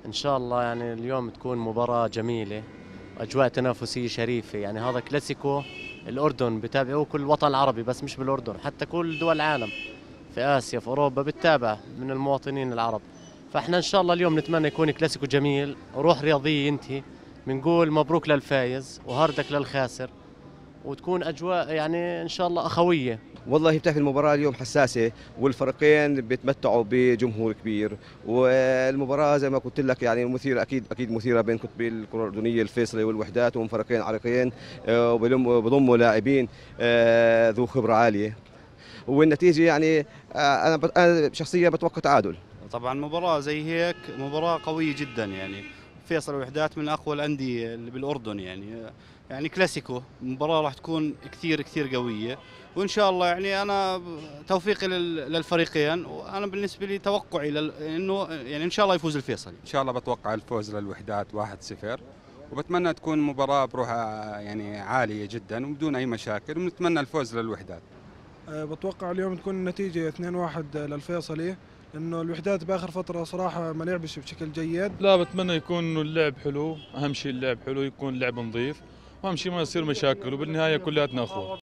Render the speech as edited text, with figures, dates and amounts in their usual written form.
إن شاء الله يعني اليوم تكون مباراة جميلة، أجواء تنافسية شريفة. يعني هذا كلاسيكو الأردن بتابعوه كل الوطن العربي، بس مش بالأردن، حتى كل دول العالم في آسيا في أوروبا بتتابع من المواطنين العرب. فإحنا إن شاء الله اليوم نتمنى يكون كلاسيكو جميل، روح رياضية ينتهي. بنقول مبروك للفايز وهاردك للخاسر، وتكون أجواء يعني إن شاء الله أخوية. والله بتعرف المباراة اليوم حساسة، والفريقين بيتمتعوا بجمهور كبير، والمباراة زي ما قلت لك يعني مثيرة، أكيد مثيرة بين قطبي الكرة الأردنية الفيصلي والوحدات، وهم فريقين عريقين وبضموا لاعبين ذو خبرة عالية. والنتيجة يعني أنا شخصيا بتوقع تعادل. طبعا مباراة زي هيك مباراة قوية جدا يعني. فيصل الوحدات من أقوى الأندية اللي بالأردن يعني كلاسيكو، مباراة راح تكون كثير قوية. وإن شاء الله يعني أنا توفيقي للفريقين، وأنا بالنسبة لي توقعي إنه يعني إن شاء الله يفوز الفيصل. إن شاء الله بتوقع الفوز للوحدات 1-0، وبتمنى تكون مباراة بروحها يعني عالية جدا وبدون أي مشاكل، ونتمنى الفوز للوحدات. بتوقع اليوم تكون النتيجة 2-1 للفيصلي، لأنه الوحدات بآخر فترة صراحة ما لعبش بشكل جيد. لا، بتمنى يكون اللعب حلو، أهم شيء اللعب حلو، يكون لعب نظيف، وأهم شيء ما يصير مشاكل، وبالنهاية كلياتنا أخوة.